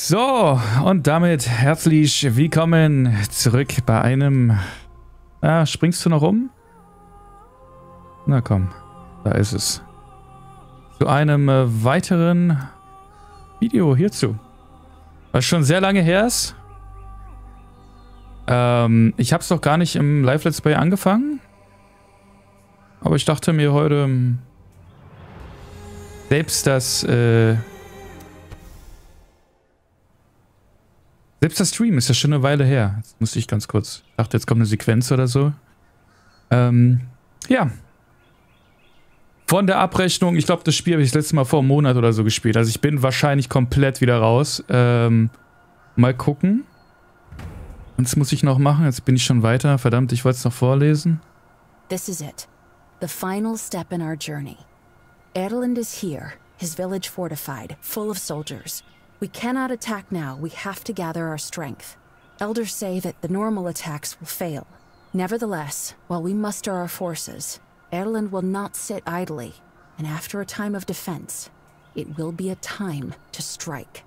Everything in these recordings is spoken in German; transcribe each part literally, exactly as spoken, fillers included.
So, und damit herzlich willkommen zurück bei einem... Ah, springst du noch um? Na komm, da ist es. Zu einem äh, weiteren Video hierzu. Was schon sehr lange her ist. Ähm, ich habe es noch gar nicht im Live-Let's Play angefangen. Aber ich dachte mir heute... Selbst das... Äh, Selbst der Stream ist ja schon eine Weile her. Jetzt musste ich ganz kurz... Ich dachte, jetzt kommt eine Sequenz oder so. Ähm, ja. Von der Abrechnung, ich glaube, das Spiel habe ich das letzte Mal vor einem Monat oder so gespielt. Also ich bin wahrscheinlich komplett wieder raus. Ähm, mal gucken. Und das muss ich noch machen. Jetzt bin ich schon weiter. Verdammt, ich wollte es noch vorlesen. This is it. The final step in our journey. Erland is here, his village fortified, full of soldiers. We cannot attack now, we have to gather our strength. Elders say that the normal attacks will fail. Nevertheless, while we muster our forces, Erland will not sit idly, and after a time of defense, it will be a time to strike.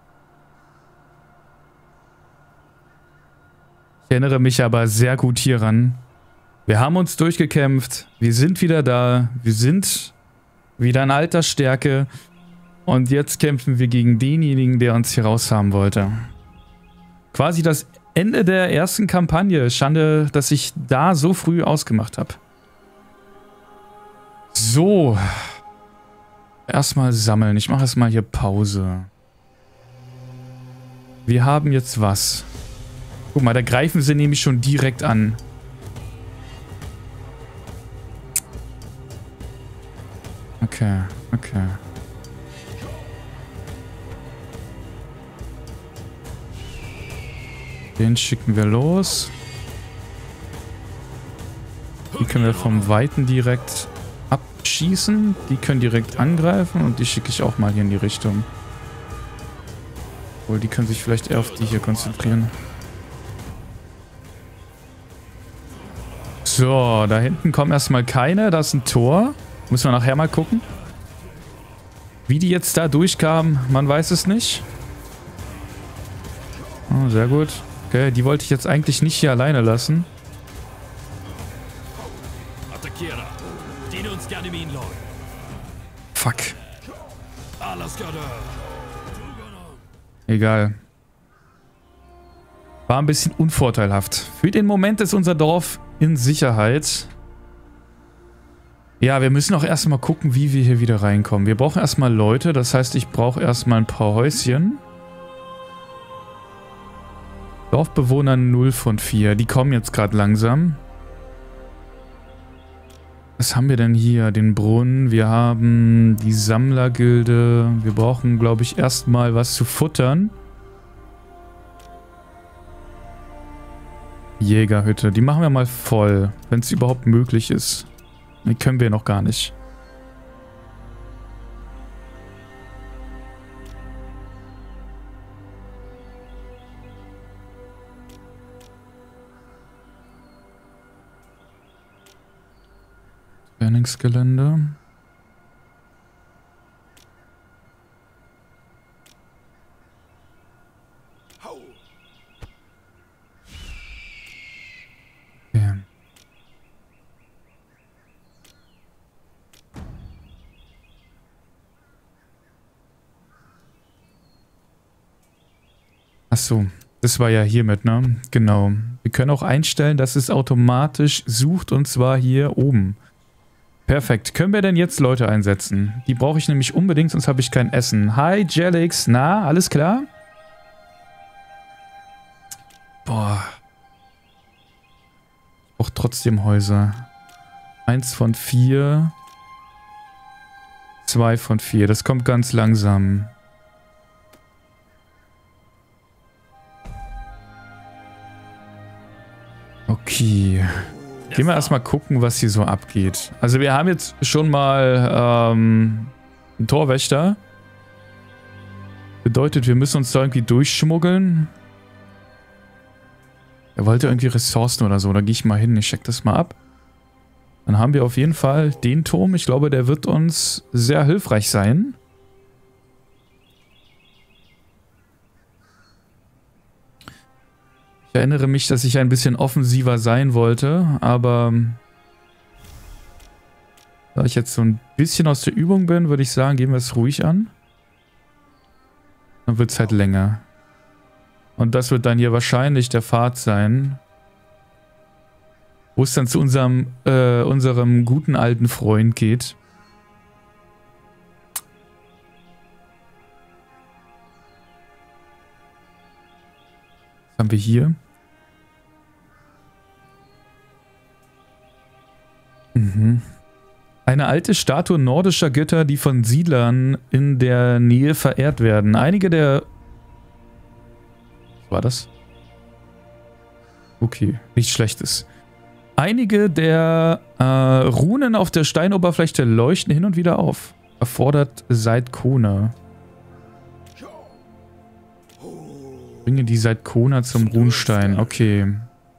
Ich erinnere mich aber sehr gut hieran. Wir haben uns durchgekämpft, wir sind wieder da, wir sind wieder in alter Stärke. Und jetzt kämpfen wir gegen denjenigen, der uns hier raus haben wollte. Quasi das Ende der ersten Kampagne. Schande, dass ich da so früh ausgemacht habe. So. Erstmal sammeln. Ich mache erstmal hier Pause. Wir haben jetzt was. Guck mal, da greifen sie nämlich schon direkt an. Okay, okay. Den schicken wir los. Die können wir vom Weiten direkt abschießen. Die können direkt angreifen und die schicke ich auch mal hier in die Richtung. Obwohl, die können sich vielleicht eher auf die hier konzentrieren. So, da hinten kommen erstmal keine. Da ist ein Tor. Müssen wir nachher mal gucken. Wie die jetzt da durchkamen, man weiß es nicht. Oh, sehr gut. Okay, die wollte ich jetzt eigentlich nicht hier alleine lassen. Fuck. Egal. War ein bisschen unvorteilhaft. Für den Moment ist unser Dorf in Sicherheit. Ja, wir müssen auch erstmal gucken, wie wir hier wieder reinkommen. Wir brauchen erstmal Leute, das heißt, ich brauche erstmal ein paar Häuschen. Dorfbewohner null von vier. Die kommen jetzt gerade langsam. Was haben wir denn hier? Den Brunnen. Wir haben die Sammlergilde. Wir brauchen, glaube ich, erstmal was zu futtern. Jägerhütte. Die machen wir mal voll, wenn es überhaupt möglich ist. Die können wir noch gar nicht. Trainingsgelände. Okay. Achso, das war ja hiermit, ne? Genau. Wir können auch einstellen, dass es automatisch sucht und zwar hier oben. Perfekt. Können wir denn jetzt Leute einsetzen? Die brauche ich nämlich unbedingt, sonst habe ich kein Essen. Hi, Jelix. Na, alles klar? Boah. Ich brauche trotzdem Häuser. Eins von vier. Zwei von vier. Das kommt ganz langsam. Okay. Gehen wir erstmal gucken, was hier so abgeht. Also wir haben jetzt schon mal ähm, einen Torwächter. Bedeutet, wir müssen uns da irgendwie durchschmuggeln. Er wollte irgendwie Ressourcen oder so. Da gehe ich mal hin. Ich check das mal ab. Dann haben wir auf jeden Fall den Turm. Ich glaube, der wird uns sehr hilfreich sein. Ich erinnere mich, dass ich ein bisschen offensiver sein wollte, aber da ich jetzt so ein bisschen aus der Übung bin, würde ich sagen, gehen wir es ruhig an. Dann wird es halt länger. Und das wird dann hier wahrscheinlich der Pfad sein, wo es dann zu unserem, äh, unserem guten alten Freund geht. Was haben wir hier? Mhm. Eine alte Statue nordischer Götter, die von Siedlern in der Nähe verehrt werden. Einige der... Was war das? Okay, nichts Schlechtes. Einige der äh, Runen auf der Steinoberfläche leuchten hin und wieder auf. Erfordert Seid Kona. Bringe die Seid Kona zum Runenstein. Okay.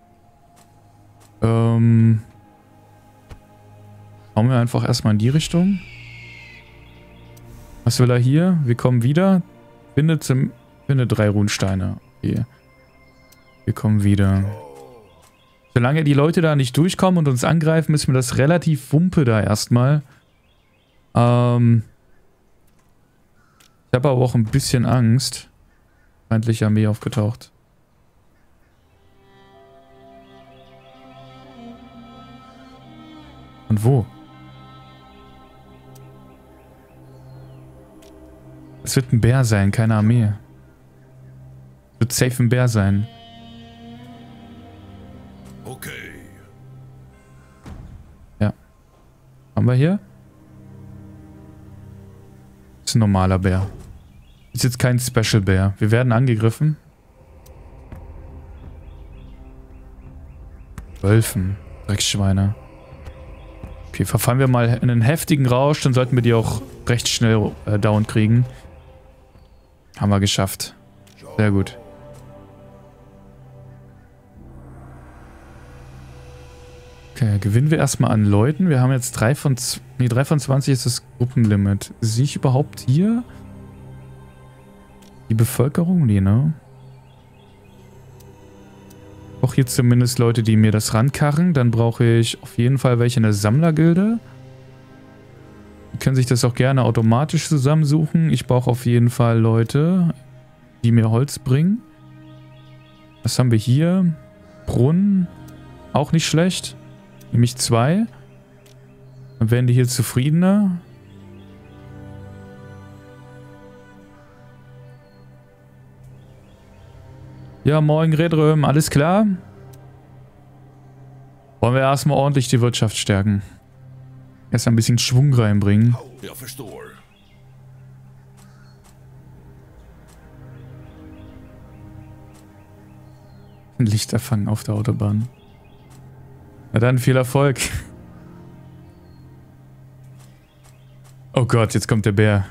Ähm... Schauen wir einfach erstmal in die Richtung. Was will er hier? Wir kommen wieder. Finde, zum, finde drei Runensteine. Okay. Wir kommen wieder. Solange die Leute da nicht durchkommen und uns angreifen, müssen wir das relativ wumpe da erstmal. Ähm. Ich habe aber auch ein bisschen Angst. Feindliche Armee aufgetaucht. Und wo? Es wird ein Bär sein, keine Armee. Es wird safe ein Bär sein. Okay. Ja. Haben wir hier? Das ist ein normaler Bär. Ist jetzt kein Special Bär. Wir werden angegriffen. Wölfen. Drecksschweine. Okay, verfallen wir mal in einen heftigen Rausch, dann sollten wir die auch recht schnell äh, down kriegen. Haben wir geschafft. Sehr gut. Okay, gewinnen wir erstmal an Leuten. Wir haben jetzt drei von... Nee, drei von zwanzig ist das Gruppenlimit. Sehe ich überhaupt hier die Bevölkerung? Nee, ne? Auch hier zumindest Leute, die mir das rankarren. Dann brauche ich auf jeden Fall welche in der Sammlergilde. Die können sich das auch gerne automatisch zusammensuchen. Ich brauche auf jeden Fall Leute, die mir Holz bringen. Was haben wir hier? Brunnen. Auch nicht schlecht. Nämlich zwei. Dann werden die hier zufriedener. Ja, moin Redröm, alles klar? Wollen wir erstmal ordentlich die Wirtschaft stärken. Erst ein bisschen Schwung reinbringen. Ja, verstehe. Ein Lichterfang auf der Autobahn. Na dann, viel Erfolg. Oh Gott, jetzt kommt der Bär.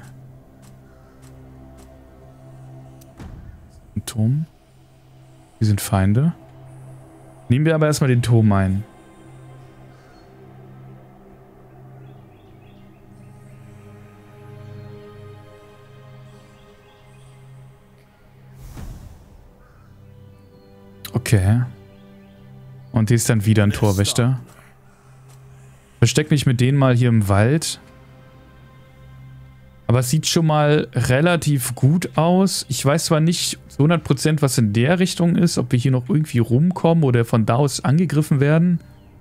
Ein Turm. Wir sind Feinde. Nehmen wir aber erstmal den Turm ein. Okay. Und hier ist dann wieder ein Torwächter. Versteck mich mit denen mal hier im Wald. Aber es sieht schon mal relativ gut aus. Ich weiß zwar nicht zu hundert Prozent, was in der Richtung ist, ob wir hier noch irgendwie rumkommen oder von da aus angegriffen werden.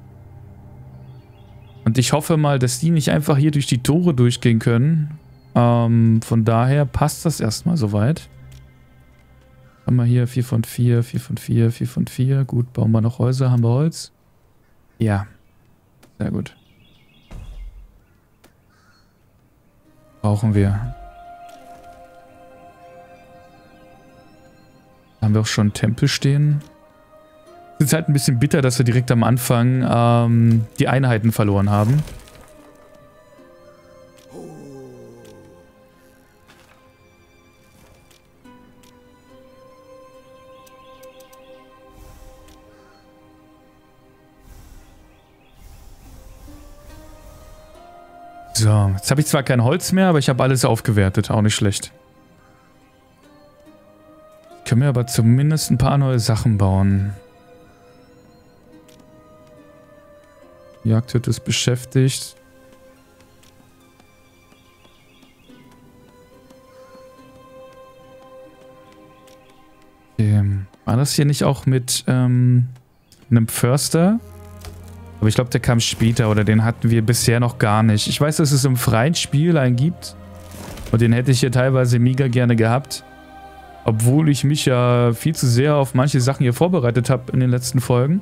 Und ich hoffe mal, dass die nicht einfach hier durch die Tore durchgehen können. Ähm, von daher passt das erstmal soweit. Haben wir hier vier von vier, vier von vier, vier von vier. Gut, bauen wir noch Häuser. Haben wir Holz? Ja. Sehr gut. Brauchen wir. Haben wir auch schon einen Tempel stehen. Es ist halt ein bisschen bitter, dass wir direkt am Anfang ähm, die Einheiten verloren haben. So, jetzt habe ich zwar kein Holz mehr, aber ich habe alles aufgewertet. Auch nicht schlecht. Können wir aber zumindest ein paar neue Sachen bauen. Die Jagdhütte ist beschäftigt. Okay. War das hier nicht auch mit ähm, einem Förster? Aber ich glaube, der kam später oder den hatten wir bisher noch gar nicht. Ich weiß, dass es im freien Spiel einen gibt. Und den hätte ich hier teilweise mega gerne gehabt. Obwohl ich mich ja viel zu sehr auf manche Sachen hier vorbereitet habe in den letzten Folgen.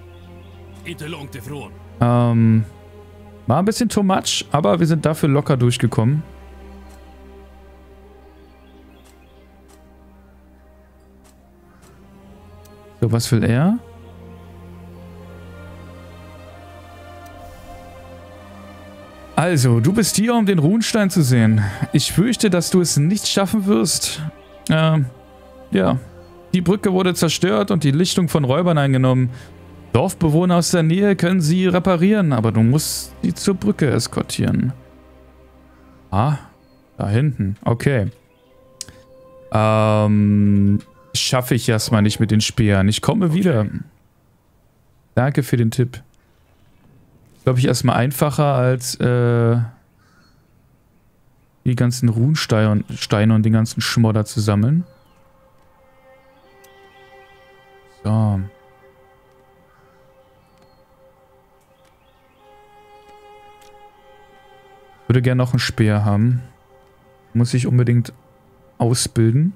Ähm, war ein bisschen too much, aber wir sind dafür locker durchgekommen. So, was will er? Also, du bist hier, um den Runenstein zu sehen. Ich fürchte, dass du es nicht schaffen wirst. Ähm, ja. Die Brücke wurde zerstört und die Lichtung von Räubern eingenommen. Dorfbewohner aus der Nähe können sie reparieren, aber du musst sie zur Brücke eskortieren. Ah, da hinten. Okay. Ähm, schaffe ich erstmal nicht mit den Speeren. Ich komme wieder. Danke für den Tipp. Glaube ich erstmal einfacher als äh, die ganzen Runensteine Steine und den ganzen Schmodder zu sammeln. So. Ich würde gerne noch einen Speer haben. Muss ich unbedingt ausbilden.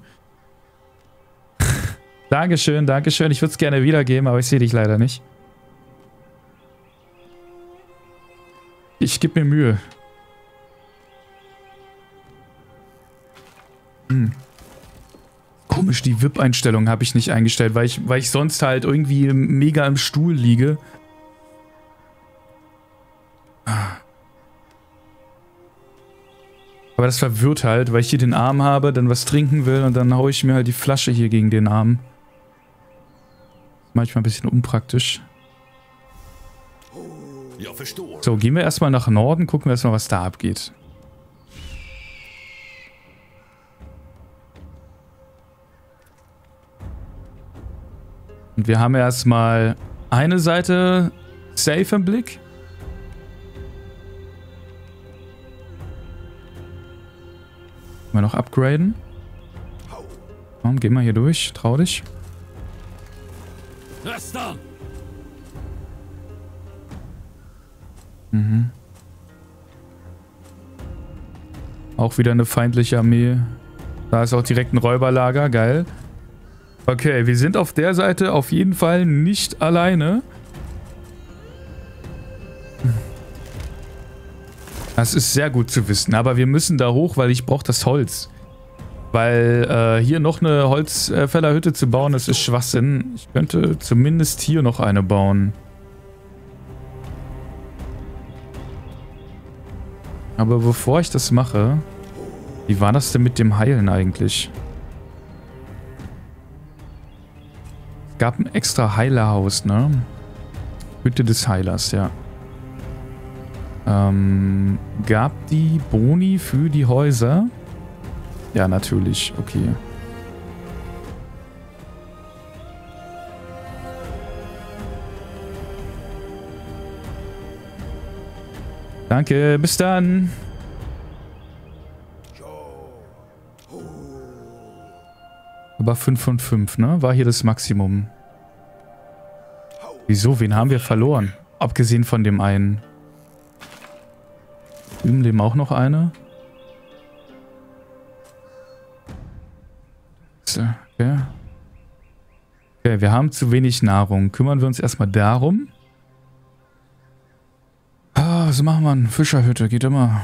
Dankeschön, Dankeschön. Ich würde es gerne wiedergeben, aber ich sehe dich leider nicht. Ich gebe mir Mühe. Hm. Komisch, die V I P-Einstellung habe ich nicht eingestellt, weil ich, weil ich sonst halt irgendwie mega im Stuhl liege. Aber das verwirrt halt, weil ich hier den Arm habe, dann was trinken will und dann haue ich mir halt die Flasche hier gegen den Arm. Manchmal ein bisschen unpraktisch. So, gehen wir erstmal nach Norden, gucken wir erstmal, was da abgeht. Und wir haben erstmal eine Seite safe im Blick. Mal noch upgraden. Komm, geh mal hier durch. Trau dich. Mhm. Auch wieder eine feindliche Armee. Da ist auch direkt ein Räuberlager. Geil. Okay, wir sind auf der Seite auf jeden Fall nicht alleine. Das ist sehr gut zu wissen, aber wir müssen da hoch, weil ich brauche das Holz. Weil äh, hier noch eine Holzfällerhütte zu bauen, das ist Schwachsinn. Ich könnte zumindest hier noch eine bauen. Aber bevor ich das mache, wie war das denn mit dem Heilen eigentlich? Es gab ein extra Heilerhaus, ne? Hütte des Heilers, ja. Ähm, gab die Boni für die Häuser? Ja, natürlich. Okay. Danke, bis dann. Aber fünf von fünf, ne? War hier das Maximum. Wieso? Wen haben wir verloren? Abgesehen von dem einen. Drüben leben auch noch eine. Okay. Okay, wir haben zu wenig Nahrung. Kümmern wir uns erstmal darum. Ah, was machen wir? Eine Fischerhütte, geht immer.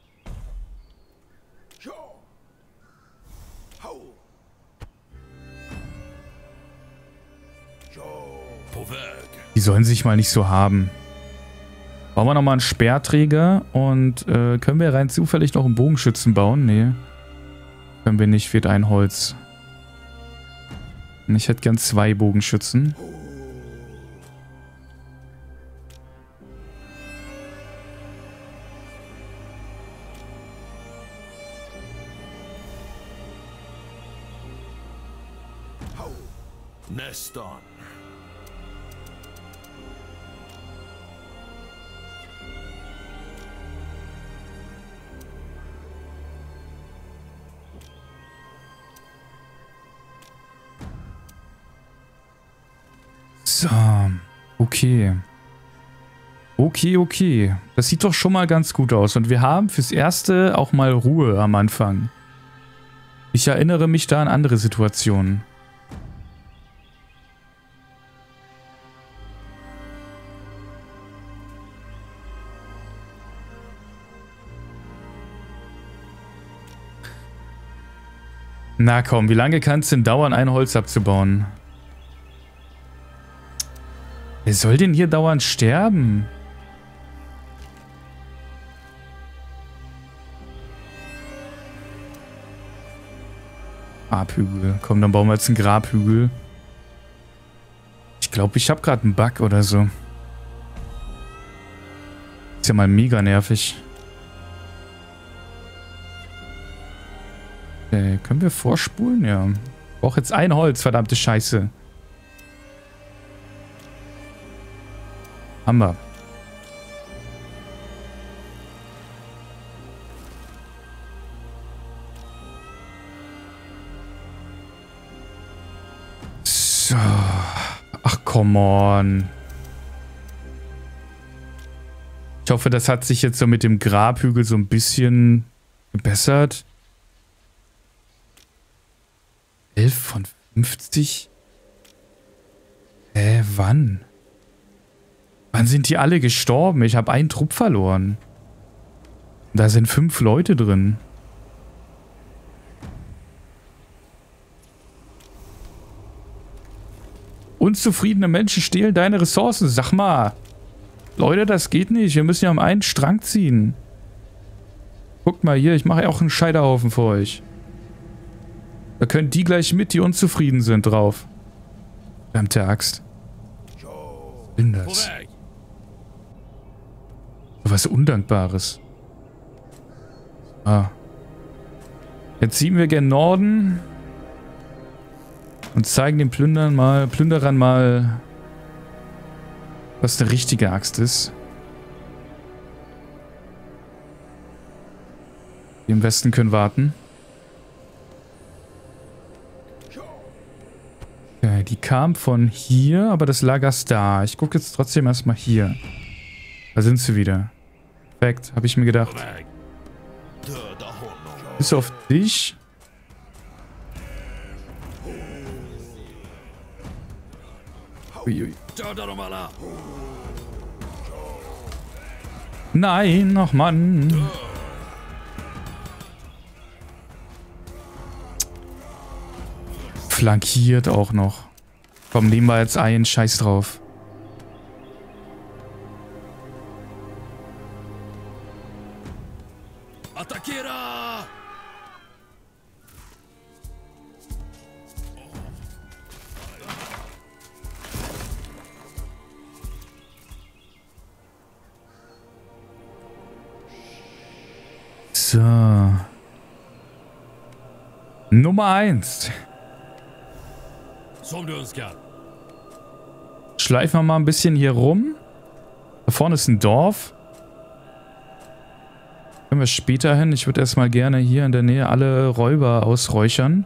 Die sollen sich mal nicht so haben. Bauen wir nochmal einen Speerträger und äh, können wir rein zufällig noch einen Bogenschützen bauen? Nee. Können wir nicht, fehlt ein Holz. Ich hätte gern zwei Bogenschützen. Neston. So, okay. Okay, okay. Das sieht doch schon mal ganz gut aus. Und wir haben fürs Erste auch mal Ruhe am Anfang. Ich erinnere mich da an andere Situationen. Na komm, wie lange kann es denn dauern, ein Holz abzubauen? Wer soll denn hier dauernd sterben? Grabhügel. Komm, dann bauen wir jetzt einen Grabhügel. Ich glaube, ich habe gerade einen Bug oder so. Ist ja mal mega nervig. Okay, können wir vorspulen? Ja. Ich brauche jetzt ein Holz, verdammte Scheiße. Haben wir. So. Ach, come on. Ich hoffe, das hat sich jetzt so mit dem Grabhügel so ein bisschen gebessert. elf von fünfzig? Hä, wann? Wann sind die alle gestorben? Ich habe einen Trupp verloren. Da sind fünf Leute drin. Unzufriedene Menschen stehlen deine Ressourcen. Sag mal. Leute, das geht nicht. Wir müssen ja am einen Strang ziehen. Guckt mal hier, ich mache ja auch einen Scheiterhaufen für euch. Da können die gleich mit, die unzufrieden sind, drauf. Verdammte Axt. Was ist das? Was Undankbares. Ah. Jetzt ziehen wir gen Norden und zeigen den Plündern mal, Plünderern mal, was eine richtige Axt ist. Die im Westen können warten. Okay, die kam von hier, aber das Lager ist da. Ich gucke jetzt trotzdem erstmal hier. Da sind sie wieder. Perfekt, habe ich mir gedacht. Bis auf dich. Uiui. Nein, ach Mann. Flankiert auch noch. Komm, nehmen wir jetzt ein. Scheiß drauf. So. Nummer eins. Schleifen wir mal ein bisschen hier rum. Da vorne ist ein Dorf. Können wir später hin. Ich würde erstmal gerne hier in der Nähe alle Räuber ausräuchern.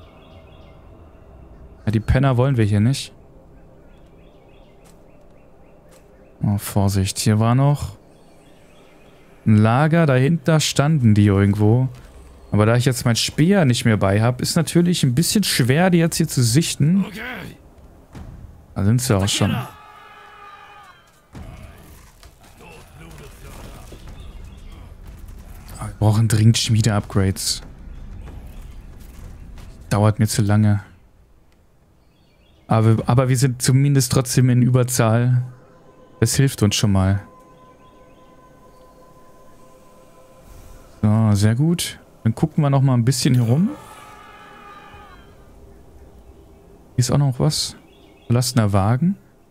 Ja, die Penner wollen wir hier nicht. Oh, Vorsicht. Hier war noch ein Lager. Dahinter standen die irgendwo. Aber da ich jetzt mein Speer nicht mehr bei habe, ist natürlich ein bisschen schwer, die jetzt hier zu sichten. Da sind sie auch schon. Wir brauchen dringend Schmiede-Upgrades. Dauert mir zu lange. Aber, aber wir sind zumindest trotzdem in Überzahl. Das hilft uns schon mal. So, sehr gut. Dann gucken wir noch mal ein bisschen herum. Hier ist auch noch was. Verlassener Wagen.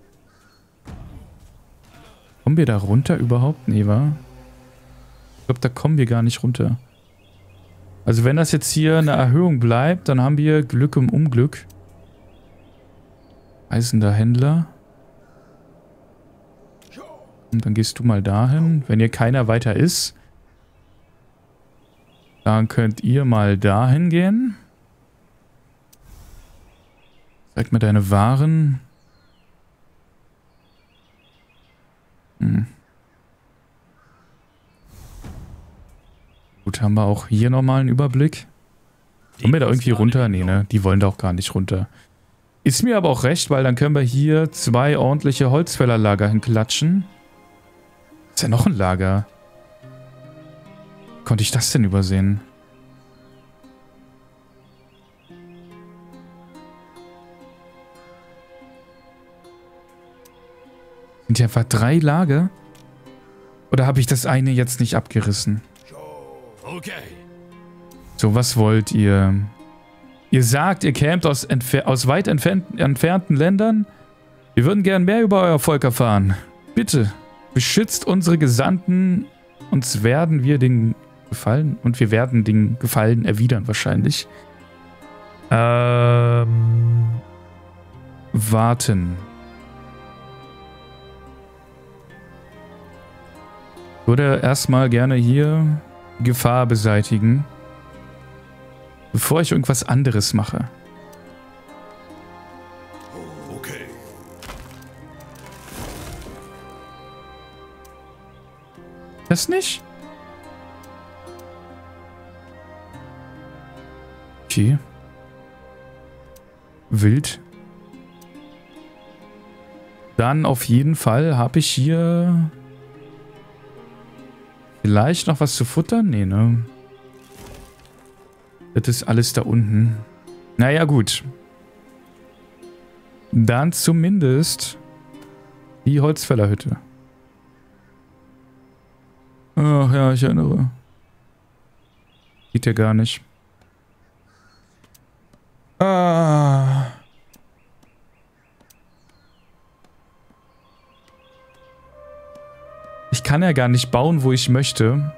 Kommen wir da runter überhaupt? Nee, wa? Ich glaube, da kommen wir gar nicht runter. Also wenn das jetzt hier eine Erhöhung bleibt, dann haben wir Glück im Unglück. Reisender Händler. Und dann gehst du mal dahin. Wenn hier keiner weiter ist, dann könnt ihr mal dahin gehen. Zeig mir deine Waren. Hm. Gut, haben wir auch hier nochmal einen Überblick. Kommen wir da irgendwie runter? Nee, ne? Die wollen da auch gar nicht runter. Ist mir aber auch recht, weil dann können wir hier zwei ordentliche Holzfällerlager hinklatschen. Ist ja noch ein Lager. Konnte ich das denn übersehen? Sind hier einfach drei Lager? Oder habe ich das eine jetzt nicht abgerissen? Okay. So, was wollt ihr? Ihr sagt, ihr kämt aus, aus weit entfernt entfernten Ländern? Wir würden gern mehr über euer Volk erfahren. Bitte, beschützt unsere Gesandten, uns werden wir den Gefallen und wir werden den Gefallen erwidern wahrscheinlich. Ähm... Warten. Ich würde erstmal gerne hier Gefahr beseitigen, bevor ich irgendwas anderes mache. Okay. Das nicht? Okay. Wild. Dann auf jeden Fall habe ich hier vielleicht noch was zu futtern? Nee, ne? Das ist alles da unten. Naja, gut. Dann zumindest die Holzfällerhütte. Ach ja, ich erinnere. Geht ja gar nicht. Ah. Ich kann ja gar nicht bauen, wo ich möchte.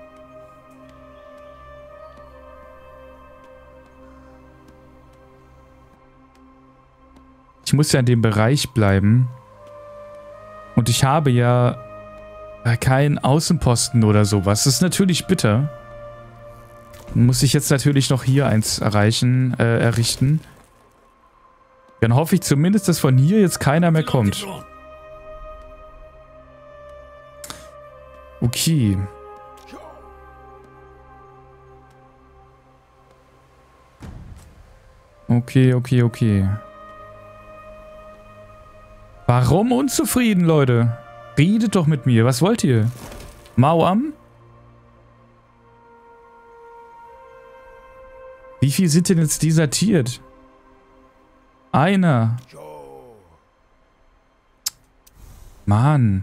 Ich muss ja in dem Bereich bleiben. Und ich habe ja keinen Außenposten oder sowas. Das ist natürlich bitter. Muss ich jetzt natürlich noch hier eins erreichen, äh, errichten. Dann hoffe ich zumindest, dass von hier jetzt keiner mehr kommt. Okay. Okay, okay, okay. Warum unzufrieden, Leute? Redet doch mit mir. Was wollt ihr? Mauam? Wie viel sind denn jetzt desertiert? Einer. Mann.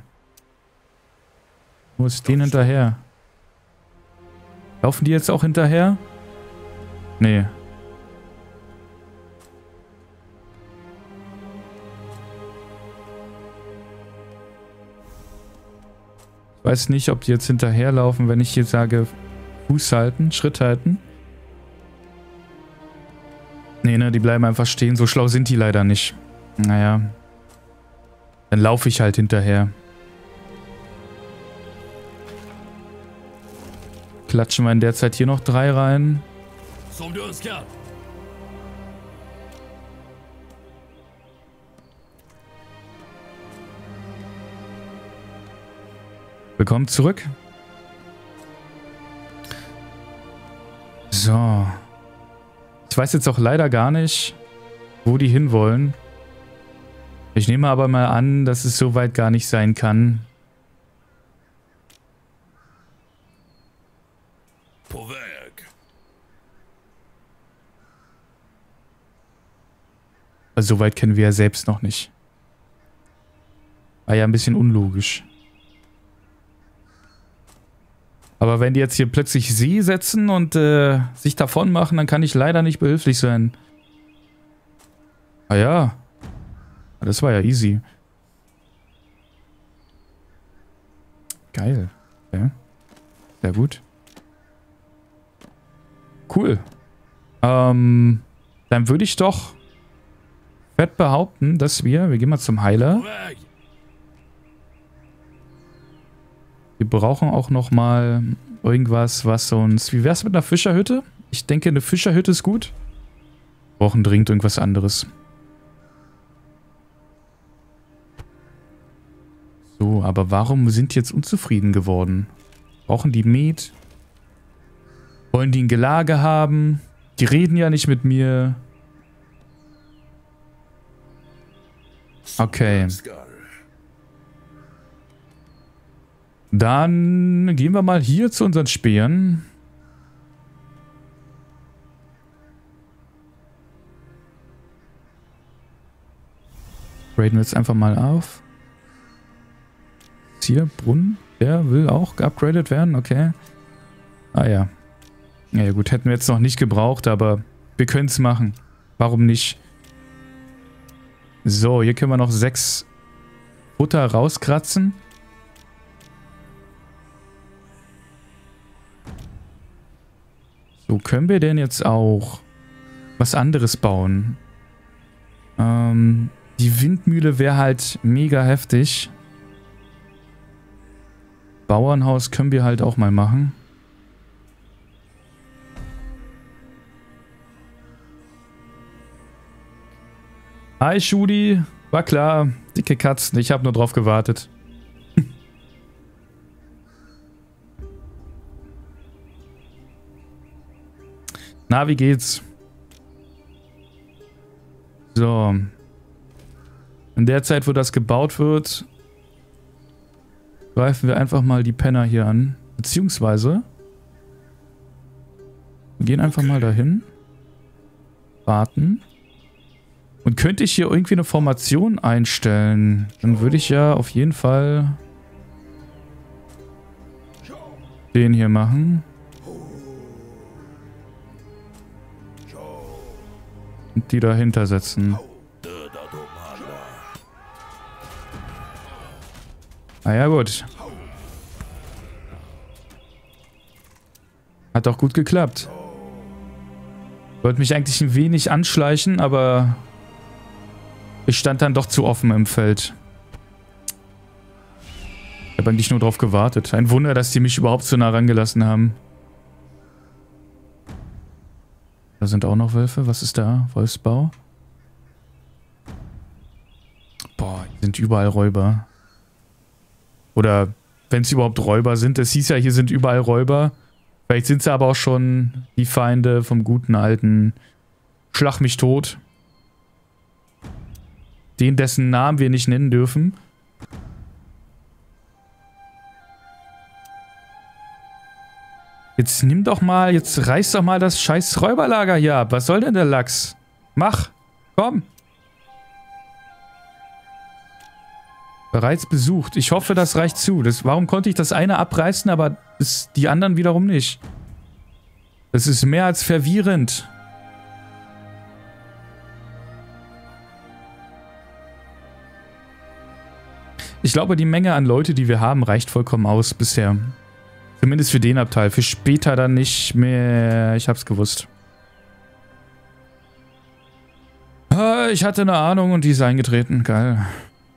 Wo ist den hinterher? Laufen die jetzt auch hinterher? Nee. Ich weiß nicht, ob die jetzt hinterherlaufen, wenn ich hier sage, Fuß halten, Schritt halten. Nee, ne, die bleiben einfach stehen. So schlau sind die leider nicht. Naja. Dann laufe ich halt hinterher. Klatschen wir in der Zeit hier noch drei rein. Willkommen zurück. So. Ich weiß jetzt auch leider gar nicht, wo die hinwollen. Ich nehme aber mal an, dass es soweit gar nicht sein kann. Also soweit kennen wir ja selbst noch nicht. War ja ein bisschen unlogisch. Aber wenn die jetzt hier plötzlich See setzen und äh, sich davon machen, dann kann ich leider nicht behilflich sein. Ah ja. Das war ja easy. Geil. Okay. Sehr gut. Cool. Ähm, dann würde ich doch werde behaupten, dass wir... Wir gehen mal zum Heiler. Wir brauchen auch noch mal irgendwas, was uns... Wie wär's mit einer Fischerhütte? Ich denke, eine Fischerhütte ist gut. Wir brauchen dringend irgendwas anderes. So, aber warum sind die jetzt unzufrieden geworden? Brauchen die Met? Wollen die ein Gelage haben? Die reden ja nicht mit mir. Okay. Dann gehen wir mal hier zu unseren Speeren. Graden wir jetzt einfach mal auf. Hier, Brunnen. Der will auch geupgradet werden, okay. Ah ja. Ja gut, hätten wir jetzt noch nicht gebraucht, aber wir können es machen. Warum nicht? So, hier können wir noch sechs Futter rauskratzen. So, können wir denn jetzt auch was anderes bauen? Ähm, die Windmühle wäre halt mega heftig. Bauernhaus können wir halt auch mal machen. Hi Shudi, war klar, dicke Katzen, ich habe nur drauf gewartet. Na, wie geht's? So. In der Zeit, wo das gebaut wird, greifen wir einfach mal die Penner hier an. Beziehungsweise wir gehen einfach mal dahin. Warten. Und könnte ich hier irgendwie eine Formation einstellen, dann würde ich ja auf jeden Fall den hier machen. Und die dahinter setzen. Ah ja, gut. Hat auch gut geklappt. Wollte mich eigentlich ein wenig anschleichen, aber ich stand dann doch zu offen im Feld. Ich habe eigentlich nur drauf gewartet. Ein Wunder, dass die mich überhaupt so nah rangelassen haben. Da sind auch noch Wölfe. Was ist da? Wolfsbau? Boah, hier sind überall Räuber. Oder wenn es überhaupt Räuber sind. Es hieß ja, hier sind überall Räuber. Vielleicht sind sie aber auch schon die Feinde vom guten alten Schlag mich tot. Den, dessen Namen wir nicht nennen dürfen. Jetzt nimm doch mal, jetzt reiß doch mal das scheiß Räuberlager hier ab. Was soll denn der Lachs? Mach, komm. Bereits besucht. Ich hoffe, das reicht zu. Das, warum konnte ich das eine abreißen, aber das, die anderen wiederum nicht? Das ist mehr als verwirrend. Ich glaube, die Menge an Leute, die wir haben, reicht vollkommen aus bisher. Zumindest für den Abteil. Für später dann nicht mehr. Ich hab's gewusst. Ah, ich hatte eine Ahnung und die ist eingetreten. Geil.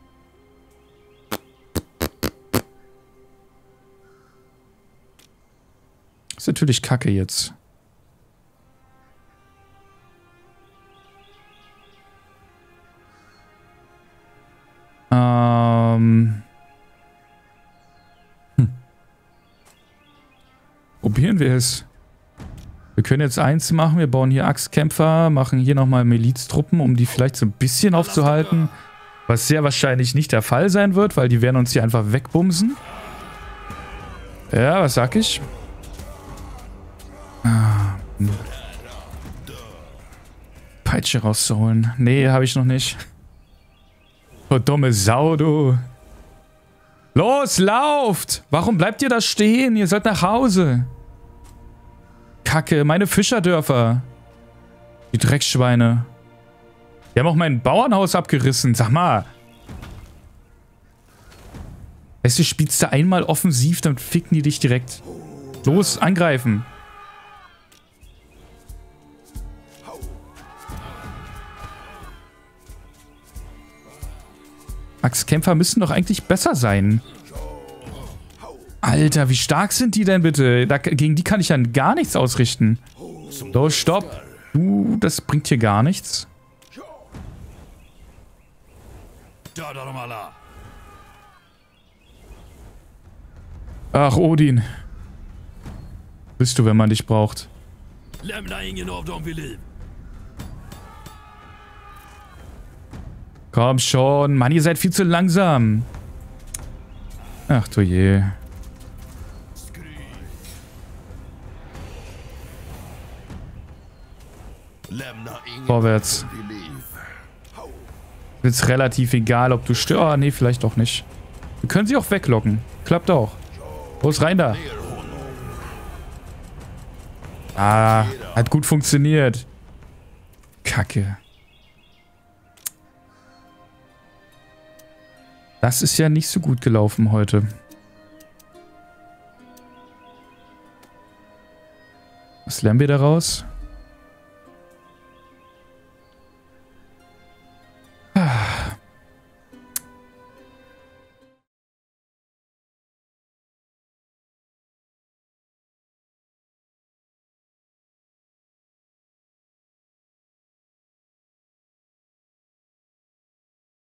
Ist natürlich kacke jetzt. Ähm. Hm. Probieren wir es. Wir können jetzt eins machen. Wir bauen hier Axtkämpfer, machen hier nochmal Miliztruppen, um die vielleicht so ein bisschen aufzuhalten. Was sehr wahrscheinlich nicht der Fall sein wird, weil die werden uns hier einfach wegbumsen. Ja, was sag ich? Ah, hm. Peitsche rauszuholen. Nee, habe ich noch nicht. Oh, dumme Sau, du. Los, lauft! Warum bleibt ihr da stehen? Ihr sollt nach Hause. Kacke, meine Fischerdörfer. Die Dreckschweine. Die haben auch mein Bauernhaus abgerissen. Sag mal. Weißt du, spielst du einmal offensiv, dann ficken die dich direkt. Los, angreifen. Axtkämpfer müssten doch eigentlich besser sein. Alter, wie stark sind die denn bitte? Da, gegen die kann ich dann gar nichts ausrichten. So, stopp. Du, das bringt hier gar nichts. Ach, Odin. Bist du, wenn man dich braucht. Komm schon. Mann, ihr seid viel zu langsam. Ach du je. Vorwärts. Ist relativ egal, ob du störst. Oh, nee, vielleicht doch nicht. Wir können sie auch weglocken. Klappt auch. Los, rein da. Ah, hat gut funktioniert. Kacke. Das ist ja nicht so gut gelaufen heute. Was lernen wir daraus?